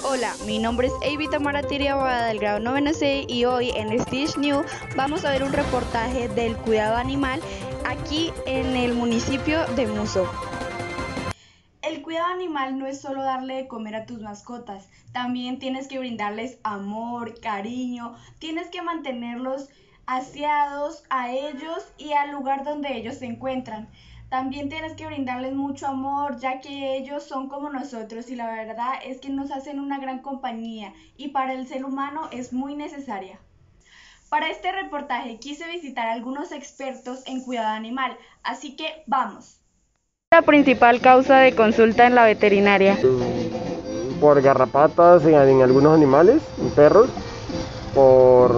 Hola, mi nombre es Eivita Maratiria Abada del grado 9C y hoy en Stitch New vamos a ver un reportaje del cuidado animal aquí en el municipio de Muso. El cuidado animal no es solo darle de comer a tus mascotas, también tienes que brindarles amor, cariño, tienes que mantenerlos aseados a ellos y al lugar donde ellos se encuentran. También tienes que brindarles mucho amor, ya que ellos son como nosotros y la verdad es que nos hacen una gran compañía y para el ser humano es muy necesaria. Para este reportaje quise visitar a algunos expertos en cuidado animal, así que vamos. La principal causa de consulta en la veterinaria. Por garrapatas en algunos animales, en perros, por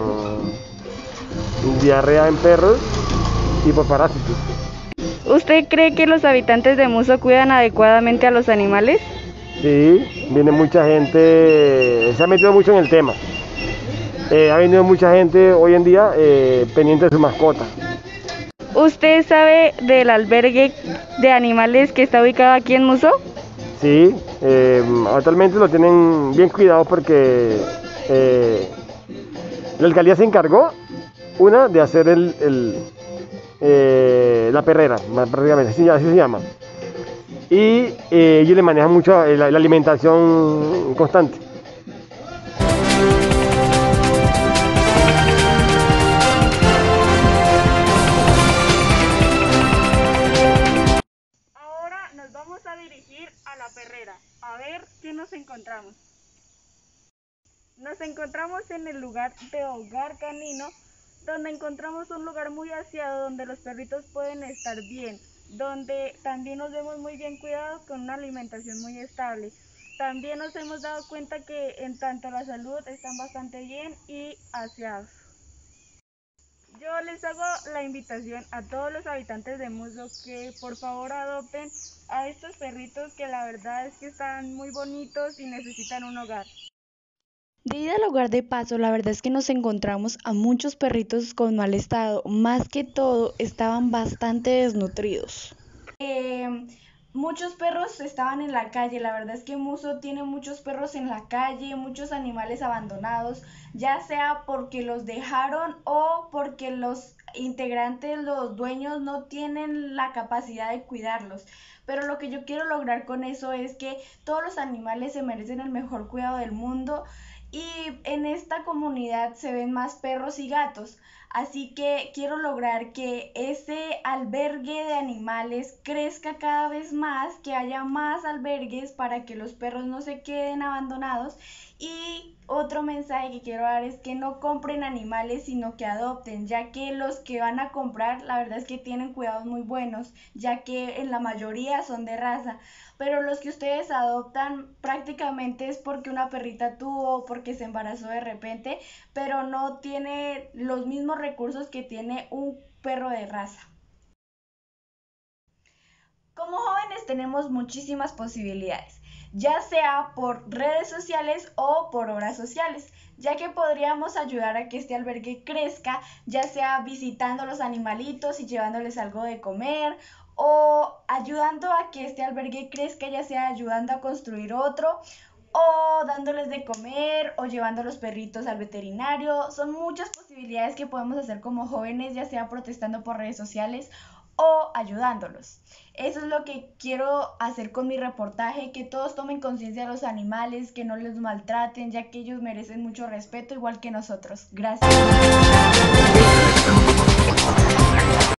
diarrea en perros y por parásitos. ¿Usted cree que los habitantes de Muso cuidan adecuadamente a los animales? Sí, viene mucha gente, se ha metido mucho en el tema. Ha venido mucha gente hoy en día pendiente de su mascota. ¿Usted sabe del albergue de animales que está ubicado aquí en Muso? Sí, actualmente lo tienen bien cuidado porque la alcaldía se encargó, una, de hacer la perrera, prácticamente, así se llama. Y ellos le manejan mucho la alimentación constante. Ahora nos vamos a dirigir a la perrera, a ver qué nos encontramos. Nos encontramos en el lugar de hogar canino, donde encontramos un lugar muy aseado donde los perritos pueden estar bien, donde también nos vemos muy bien cuidados con una alimentación muy estable. También nos hemos dado cuenta que en tanto la salud están bastante bien y aseados. Yo les hago la invitación a todos los habitantes de Muso que por favor adopten a estos perritos que la verdad es que están muy bonitos y necesitan un hogar. De ida al hogar de paso, la verdad es que nos encontramos a muchos perritos con mal estado, más que todo estaban bastante desnutridos. Muchos perros estaban en la calle, la verdad es que Muso tiene muchos perros en la calle, muchos animales abandonados, ya sea porque los dejaron o porque los integrantes, los dueños no tienen la capacidad de cuidarlos. Pero lo que yo quiero lograr con eso es que todos los animales se merecen el mejor cuidado del mundo y en esta comunidad se ven más perros y gatos. Así que quiero lograr que ese albergue de animales crezca cada vez más, que haya más albergues para que los perros no se queden abandonados. Y otro mensaje que quiero dar es que no compren animales, sino que adopten, ya que los que van a comprar, la verdad es que tienen cuidados muy buenos, ya que en la mayoría son de raza. Pero los que ustedes adoptan prácticamente es porque una perrita tuvo o porque se embarazó de repente, pero no tiene los mismos recursos que tiene un perro de raza. Como jóvenes tenemos muchísimas posibilidades, ya sea por redes sociales o por obras sociales, ya que podríamos ayudar a que este albergue crezca, ya sea visitando a los animalitos y llevándoles algo de comer, o ayudando a que este albergue crezca, ya sea ayudando a construir otro, o dándoles de comer, o llevando a los perritos al veterinario. Son muchas posibilidades que podemos hacer como jóvenes, ya sea protestando por redes sociales o ayudándolos. Eso es lo que quiero hacer con mi reportaje, que todos tomen conciencia de los animales, que no les maltraten, ya que ellos merecen mucho respeto igual que nosotros. Gracias.